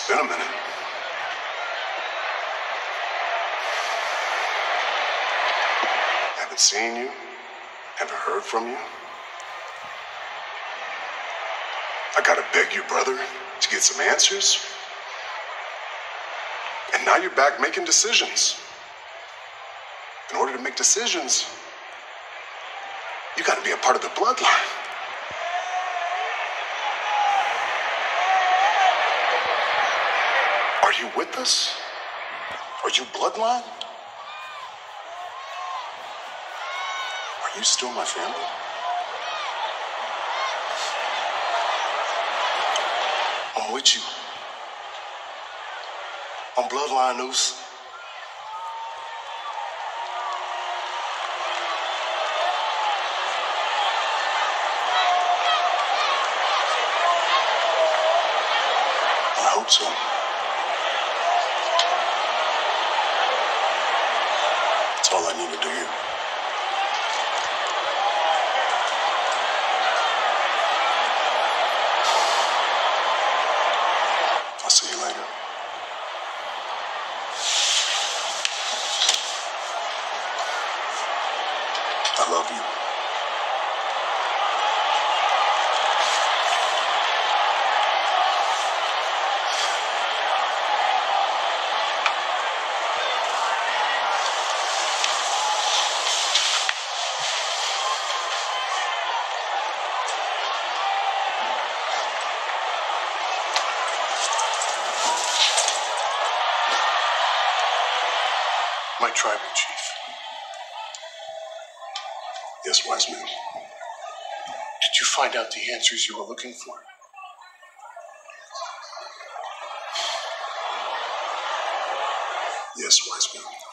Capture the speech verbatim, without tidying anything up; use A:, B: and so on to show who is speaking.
A: been a minute. Haven't seen you. Haven't heard from you. I gotta beg you, brother, to get some answers. And now you're back making decisions. In order to make decisions, you gotta be a part of the bloodline. Are you with us? Are you bloodline? Are you still my family? I'm with you. On Bloodline News. I hope so. That's all I needed to hear. I'll see you later. I love you. My tribal chief. Yes, Wiseman. Did you find out the answers you were looking for? Yes, Wiseman.